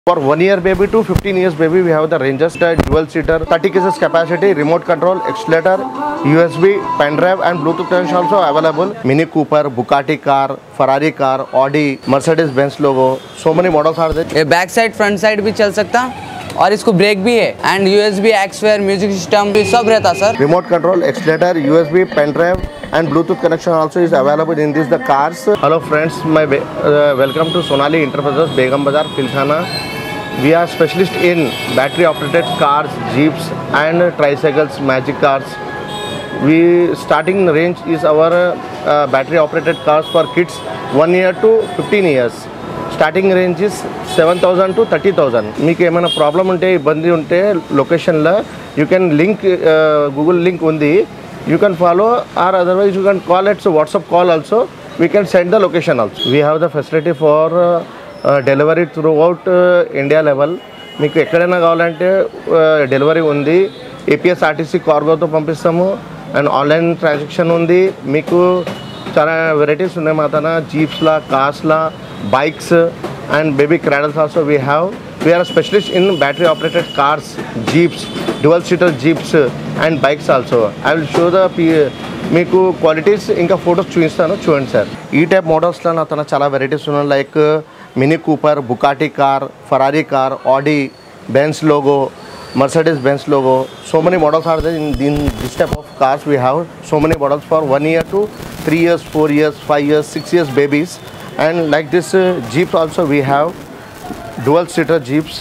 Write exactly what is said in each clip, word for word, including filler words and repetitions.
For one year baby to fifteen years baby, we have the Rangers dual seater, thirty cases capacity, remote control, accelerator, U S B, pen drive and Bluetooth connection also available. Mini Cooper, Bugatti car, Ferrari car, Audi, Mercedes Benz logo, so many models are there. ये back side front side भी चल सकता और इसको brake भी है and USB aux wire music system भी सब रहता sir. Remote control, accelerator, U S B, pen drive and Bluetooth connection also is available in this the cars. Hello friends, my uh, welcome to Sonali Enterprises, Begum Bazar, Pilkhana. We are specialist in battery operated cars, jeeps and tricycles, magic cars. We starting range is our uh, battery operated cars for kids one year to fifteen years. Starting range is seven thousand to thirty thousand. మీకు ఏమైనా problem ఉంటే ఇబ్బంది ఉంటే లొకేషన్లో you can link Google link ఉంది, you can follow or otherwise you can call it's WhatsApp call also, we can send the location also. We have the facility for delivery throughout India level. మీకు ఎక్కడైనా కావాలంటే delivery ఉంది. APSRTC కార్గోతో పంపిస్తాము and online transaction ఉంది. మీకు చాలా varieties ఉన్నాయి మా తన జీప్స్లా, కార్స్లా, bikes and baby cradles also we have. We are a specialist in battery operated cars, jeeps, dual seater jeeps and bikes also. I will show the మీకు క్వాలిటీస్ ఇంకా ఫొటోస్ చూపిస్తాను, చూడండి సార్. ఈ టైప్ మోడల్స్లో నా తన చాలా వెరైటీస్ ఉన్నాయి. Like mini Cooper, Bugatti car, Ferrari car, Audi, Benz logo, Mercedes Benz logo. So many models are there in, in this type of cars. We have so many models for one year to three years, four years, five years, six years babies. And like this uh, Jeep also we have dual seater Jeeps.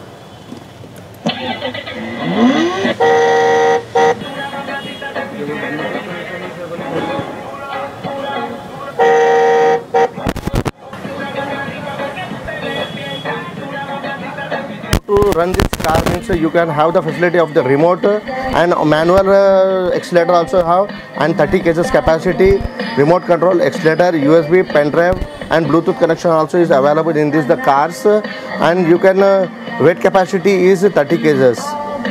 To run this car means you can have the facility of the remote and manual uh, accelerator also have, and thirty kgs capacity, remote control, accelerator, U S B, pen drive and Bluetooth connection also is available in this the cars. And you can uh, weight capacity is thirty kgs.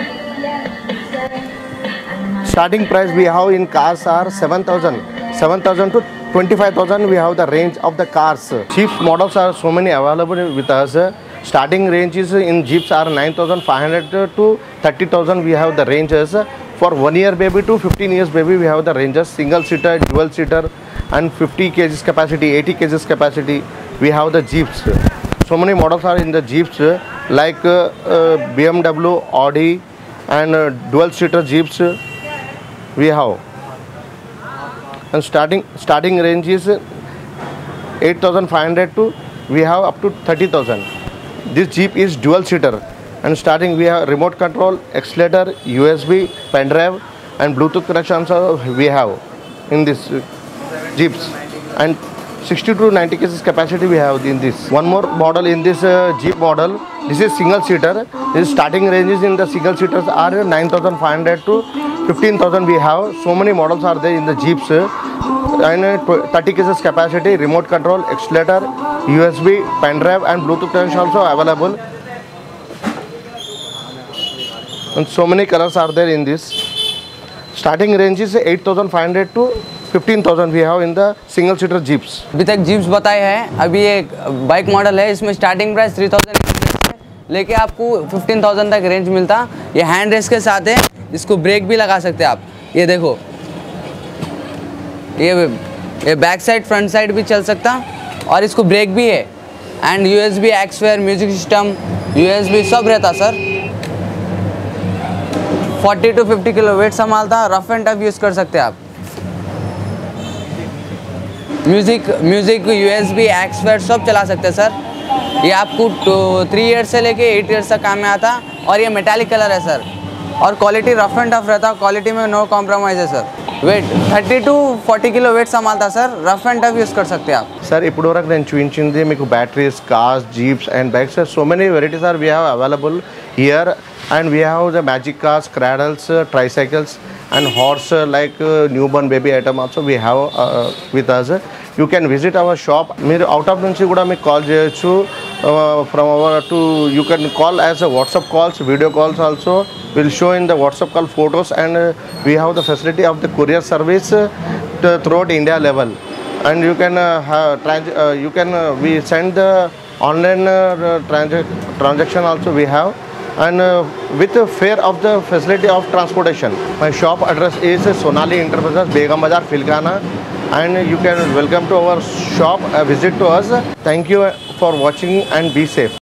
Starting price we have in cars are seven thousand to twenty-five thousand. We have the range of the cars. Cheap models are so many available with us. Starting ranges in jeeps are nine thousand five hundred to thirty thousand. We have the ranges. For one year baby to fifteen years baby, we have the ranges. Single seater, dual seater and fifty kgs capacity, eighty kgs capacity. We have the jeeps. So many models are in the jeeps like uh, uh, B M W, Audi and uh, dual seater jeeps we have. And starting starting range is eight thousand five hundred to we have up to thirty thousand. This Jeep is dual seater and starting we have remote control, accelerator, U S B, pen drive and Bluetooth connection also we have in this uh, Jeeps, and sixty to ninety kgs capacity we have in this. One more model in this uh, Jeep model. This is single seater. This starting ranges in the single seaters are nine thousand five hundred to fifteen thousand. We have so many models are there in the Jeeps and uh, thirty kgs capacity, remote control, accelerator, U S B, pen drive and Bluetooth connection also available. And so many colors are there in this. Starting range is eight thousand five hundred to fifteen thousand we have in the single seater Jeeps. अभी तक jeeps बताए हैं. अभी एक bike model है, इसमें starting price three thousand से लेके आपको फिफ्टीन थाउजेंड तक रेंज मिलता. ये हैंड रेस के साथ है, इसको ब्रेक भी लगा सकते हैं आप. ये देखो, ये ये बैक साइड फ्रंट साइड भी चल सकता और इसको ब्रेक भी है and USB aux wire music system, USB सब रहता sir. Forty two fifty kilo weight संभालता. रफ एंड टफ यूज़ कर सकते हैं आप. म्यूज़िक म्यूज़िक यूएसबी एक्सवेयर सब चला सकते हैं सर. ये आपको टू थ्री ईयर्स से लेके एट ईयर्स तक काम में आता और ये मेटालिक कलर है सर. और क्वालिटी रफ एंड टफ रहता. क्वालिटी में नो कॉम्प्रोमाइज़ है sir. Weight thirty two forty kilo weight संभालता sir. Rough and tough use कर सकते हैं आप. Sir, ఇప్పుడు వరకు నేను చూపించింది మీకు batteries, cars, jeeps and bikes. So many varieties are we have available here. And we have the magic cars, cradles, tricycles and horse like new born baby item also we have with us. You can visit our shop. మీరు out of నుంచి కూడా మీకు call చేయొచ్చు. From our to you can call as a WhatsApp calls, video calls also. We'll show in the WhatsApp call photos, and uh, we have the facility of the courier service uh, to, throughout India level. And you can uh, have, trans uh, you can uh, we send the Online uh, transac transaction also we have, and uh, with a fair of the facility of transportation. My shop address is Sonali Enterprises, Begum Bazar, Philkhana, and you can welcome to our shop, uh, visit to us. Thank you for watching and be safe.